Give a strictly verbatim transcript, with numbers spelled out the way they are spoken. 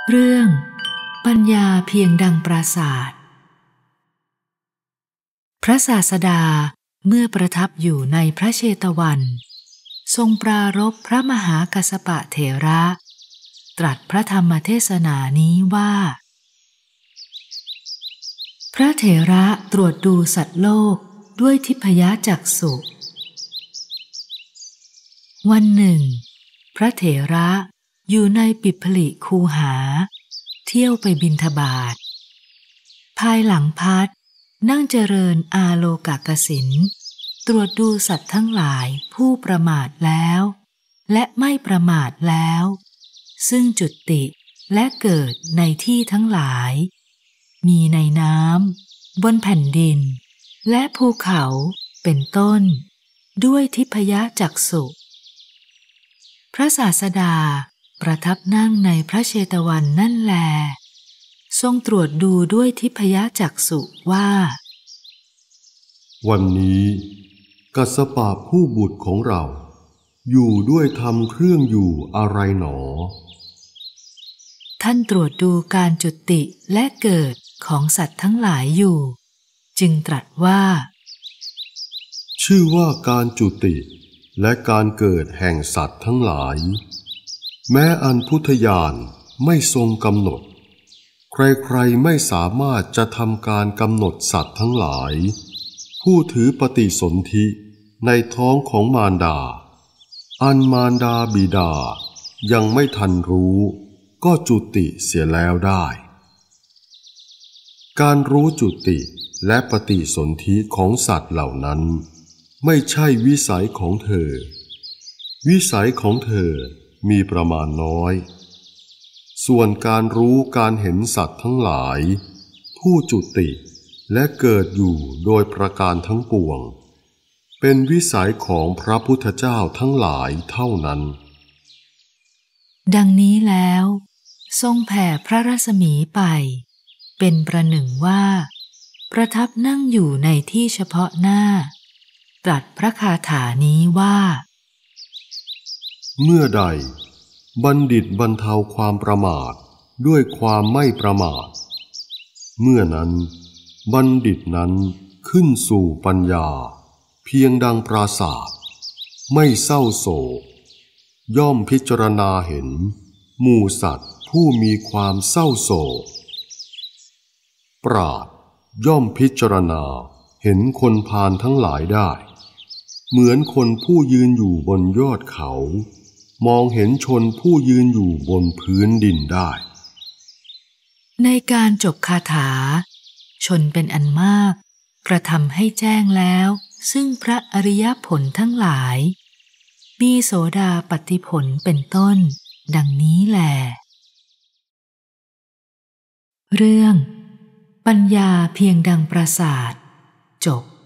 เรื่องปัญญาเพียงดังปราสาทพระศาสดาเมื่อประทับอยู่ในพระเชตวันทรงปรารภพระมหากัสสปะเถระตรัสพระธรรมเทศนานี้ว่าพระเถระตรวจดูสัตว์โลกด้วยทิพยจักษุวันหนึ่งพระเถระอยู่ในปิปลิคูหาเที่ยวไปบิณฑบาตภายหลังพัดนั่งเจริญอาโลกกสินตรวจดูสัตว์ทั้งหลายผู้ประมาทแล้วและไม่ประมาทแล้วซึ่งจุติและเกิดในที่ทั้งหลายมีในน้ำบนแผ่นดินและภูเขาเป็นต้นด้วยทิพยจักษุพระศาสดาประทับนั่งในพระเชตวันนั่นแลทรงตรวจดูด้วยทิพยจักษุว่าวันนี้กัสสปะผู้บุตรของเราอยู่ด้วยธรรมเครื่องอยู่อะไรหนอท่านตรวจดูการจุติและเกิดของสัตว์ทั้งหลายอยู่จึงตรัสว่าชื่อว่าการจุติและการเกิดแห่งสัตว์ทั้งหลายแม้อันพุทธญาณไม่ทรงกำหนดใครๆไม่สามารถจะทำการกำหนดสัตว์ทั้งหลายผู้ถือปฏิสนธิในท้องของมารดาอันมารดาบิดายังไม่ทันรู้ก็จุติเสียแล้วได้การรู้จุติและปฏิสนธิของสัตว์เหล่านั้นไม่ใช่วิสัยของเธอวิสัยของเธอมีประมาณน้อยส่วนการรู้การเห็นสัตว์ทั้งหลายผู้จุติและเกิดอยู่โดยประการทั้งปวงเป็นวิสัยของพระพุทธเจ้าทั้งหลายเท่านั้นดังนี้แล้วทรงแผ่พระรัศมีไปเป็นประหนึ่งว่าประทับนั่งอยู่ในที่เฉพาะหน้าตรัสพระคาถานี้ว่าเมื่อใดบัณฑิตบรรเทาความประมาทด้วยความไม่ประมาทเมื่อนั้นบัณฑิตนั้นขึ้นสู่ปัญญาเพียงดังปราสาทไม่เศร้าโศกย่อมพิจารณาเห็นหมู่สัตว์ผู้มีความเศร้าโศกปราชญ์ย่อมพิจารณาเห็นคนพาลทั้งหลายได้เหมือนคนผู้ยืนอยู่บนยอดเขามองเห็นชนผู้ยืนอยู่บนพื้นดินได้ในการจบคาถาชนเป็นอันมากกระทำให้แจ้งแล้วซึ่งพระอริยผลทั้งหลายมีโสดาปัตติผลเป็นต้นดังนี้แลเรื่องปัญญาเพียงดังปราสาทจบ